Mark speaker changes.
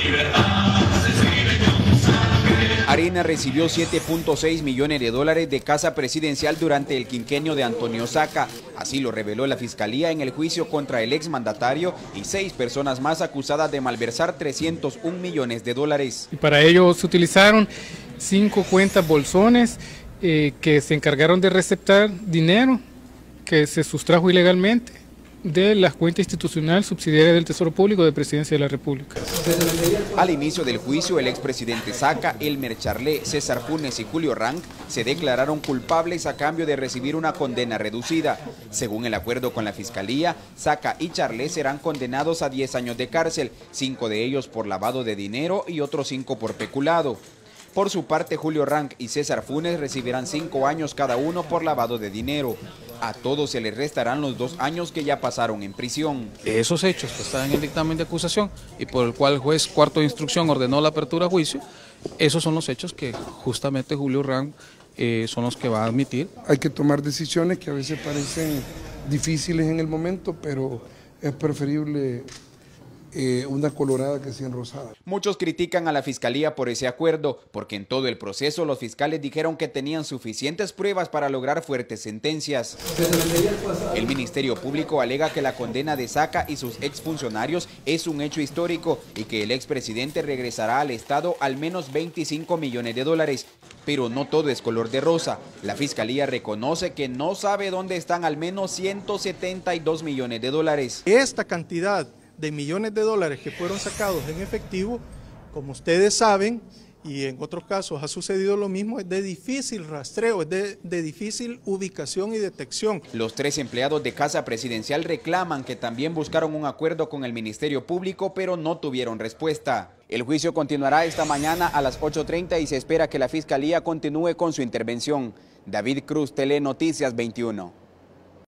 Speaker 1: Arena recibió 7.6 millones de dólares de casa presidencial durante el quinquenio de Antonio Saca. Así lo reveló la Fiscalía en el juicio contra el exmandatario y 6 personas más acusadas de malversar 301 millones de dólares.
Speaker 2: Y para ello se utilizaron 5 cuentas bolsones que se encargaron de receptar dinero que se sustrajo ilegalmente de la cuenta institucional subsidiaria del Tesoro Público de Presidencia de la República.
Speaker 1: Al inicio del juicio, el expresidente Saca, Elmer Charlé, César Funes y Julio Rank se declararon culpables a cambio de recibir una condena reducida. Según el acuerdo con la Fiscalía, Saca y Charlé serán condenados a 10 años de cárcel, 5 de ellos por lavado de dinero y otros 5 por peculado. Por su parte, Julio Rank y César Funes recibirán 5 años cada uno por lavado de dinero. A todos se les restarán los 2 años que ya pasaron en prisión.
Speaker 3: Esos hechos que están en el dictamen de acusación y por el cual el juez cuarto de instrucción ordenó la apertura a juicio, esos son los hechos que justamente Julio Rank son los que va a admitir.
Speaker 4: Hay que tomar decisiones que a veces parecen difíciles en el momento, pero es preferible una colorada que 100 rosada.
Speaker 1: Muchos critican a la Fiscalía por ese acuerdo, porque en todo el proceso los fiscales dijeron que tenían suficientes pruebas para lograr fuertes sentencias. El Ministerio Público alega que la condena de Saca y sus exfuncionarios es un hecho histórico y que el expresidente regresará al Estado al menos 25 millones de dólares. Pero no todo es color de rosa. La Fiscalía reconoce que no sabe dónde están al menos 172 millones de dólares.
Speaker 5: Esta cantidad de millones de dólares que fueron sacados en efectivo, como ustedes saben, y en otros casos ha sucedido lo mismo, es de difícil rastreo, es de difícil ubicación y detección.
Speaker 1: Los 3 empleados de Casa Presidencial reclaman que también buscaron un acuerdo con el Ministerio Público, pero no tuvieron respuesta. El juicio continuará esta mañana a las 8:30 y se espera que la Fiscalía continúe con su intervención. David Cruz, Telenoticias 21.